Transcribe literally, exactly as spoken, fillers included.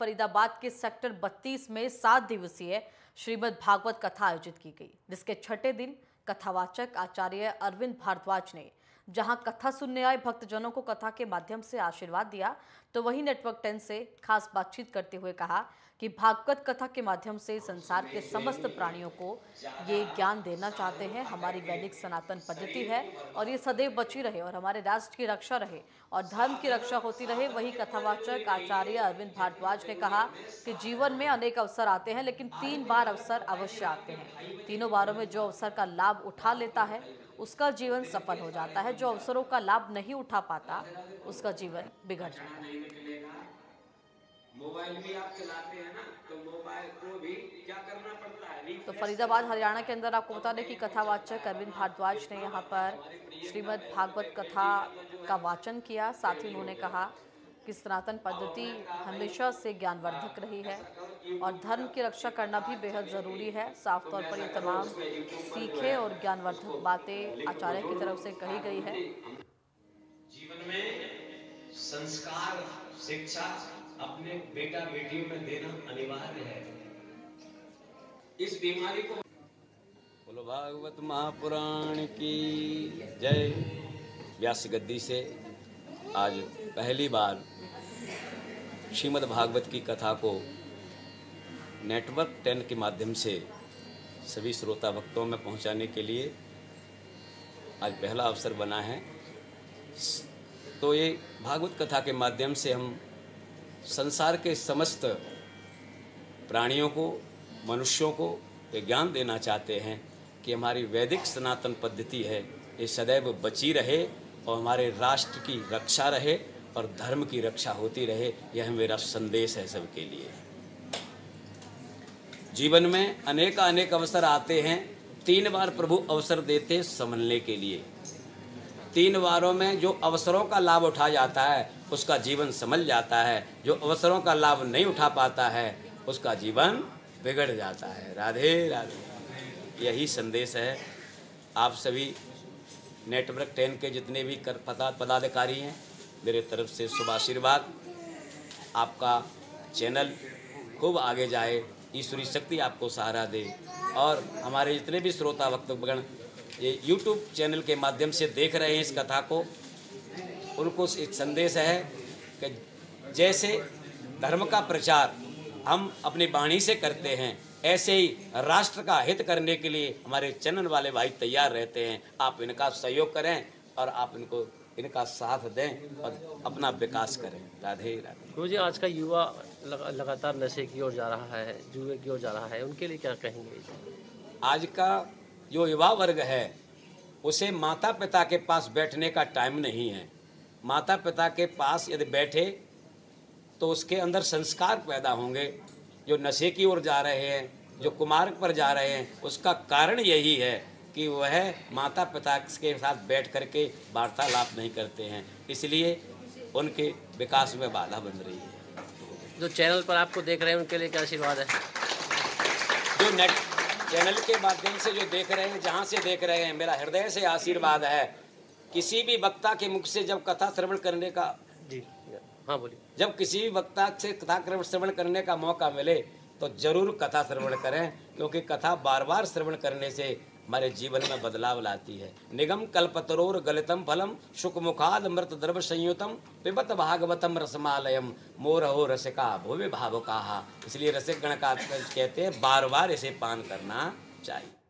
फरीदाबाद के सेक्टर बत्तीस में सात दिवसीय श्रीमद् भागवत कथा आयोजित की गई, जिसके छठे दिन कथावाचक आचार्य अरविंद भारद्वाज ने जहां कथा सुनने आए भक्तजनों को कथा के माध्यम से आशीर्वाद दिया, तो वहीं नेटवर्क टेन से खास बातचीत करते हुए कहा कि भागवत कथा के माध्यम से संसार के समस्त प्राणियों को ये ज्ञान देना चाहते हैं। हमारी वैदिक सनातन पद्धति है और ये सदैव बची रहे और हमारे राष्ट्र की रक्षा रहे और धर्म की रक्षा होती रहे। वही कथावाचक आचार्य अरविंद भारद्वाज ने कहा कि जीवन में अनेक अवसर आते हैं, लेकिन तीन बार अवसर अवश्य आते हैं। तीनों बारों में जो अवसर का लाभ उठा लेता है उसका जीवन सफल हो जाता है, जो अवसरों का लाभ नहीं उठा पाता उसका जीवन बिगड़ जाता है। मोबाइल भी आप चलाते हैं ना, तो मोबाइल को भी क्या करना पड़ता है। तो फरीदाबाद हरियाणा के अंदर आपको बता दें कि कथावाचक अरविंद भारद्वाज ने यहाँ पर श्रीमद् भागवत कथा का वाचन किया। साथ ही उन्होंने कहा कि सनातन पद्धति हमेशा से ज्ञानवर्धक रही है और धर्म की रक्षा करना भी बेहद ज़रूरी है। साफ तौर पर ये तमाम सीखे और ज्ञानवर्धक बातें आचार्य की तरफ से कही गई है। जीवन में संस्कार शिक्षा अपने बेटा बेटियों में देना अनिवार्य है। इस बीमारी को बोलो भागवत महापुराण की जय। व्यास गद्दी से आज पहली बार श्रीमद् भागवत की कथा को नेटवर्क टेन के माध्यम से सभी श्रोता भक्तों में पहुंचाने के लिए आज पहला अवसर बना है। तो ये भागवत कथा के माध्यम से हम संसार के समस्त प्राणियों को, मनुष्यों को ये ज्ञान देना चाहते हैं कि हमारी वैदिक सनातन पद्धति है ये सदैव बची रहे और हमारे राष्ट्र की रक्षा रहे और धर्म की रक्षा होती रहे। यह मेरा संदेश है सबके लिए। जीवन में अनेक अनेक अवसर आते हैं, तीन बार प्रभु अवसर देते संभलने के लिए। तीन बारों में जो अवसरों का लाभ उठा जाता है उसका जीवन संभल जाता है, जो अवसरों का लाभ नहीं उठा पाता है उसका जीवन बिगड़ जाता है। राधे राधे। यही संदेश है। आप सभी नेटवर्क टेन के जितने भी कर पदा पदाधिकारी हैं, मेरे तरफ से शुभ आशीर्वाद। आपका चैनल खूब आगे जाए, ईश्वरी शक्ति आपको सहारा दे और हमारे जितने भी श्रोता भक्तगण ये यूट्यूब चैनल के माध्यम से देख रहे हैं इस कथा को, उनको एक संदेश है कि जैसे धर्म का प्रचार हम अपनी वाणी से करते हैं, ऐसे ही राष्ट्र का हित करने के लिए हमारे चैनल वाले भाई तैयार रहते हैं। आप इनका सहयोग करें और आप इनको इनका साथ दें और अपना विकास करें। राधे राधे। गुरु जी, आज का युवा लगातार नशे की ओर जा रहा है, जुए की ओर जा रहा है, उनके लिए क्या कहेंगे? आज का जो युवा वर्ग है उसे माता पिता के पास बैठने का टाइम नहीं है। माता पिता के पास यदि बैठे तो उसके अंदर संस्कार पैदा होंगे। जो नशे की ओर जा रहे हैं, जो कुमार्ग पर जा रहे हैं, उसका कारण यही है कि वह माता पिता के साथ बैठ करके वार्तालाप नहीं करते हैं, इसलिए उनके विकास में बाधा बन रही है। जो चैनल पर आपको देख रहे हैं उनके लिए क्या आशीर्वाद है? जो नेट चैनल के माध्यम से जो देख रहे हैं, जहाँ से देख रहे हैं, मेरा हृदय से आशीर्वाद है। किसी भी वक्ता के मुख से जब कथा श्रवण करने का जी हाँ बोलिए जब किसी भी वक्ता से कथा श्रवण करने का मौका मिले तो जरूर कथा श्रवण करें, क्योंकि कथा बार बार श्रवण करने से हमारे जीवन में बदलाव लाती है। निगम कल्पतरोर गलितम फलम शुकमुखाद मृत द्रव संयुतम पिबत भागवतम रसमालयम मोरहो रसिका भुवि भावुकाहा। इसलिए रसिक गण का कहते हैं बार बार इसे पान करना चाहिए।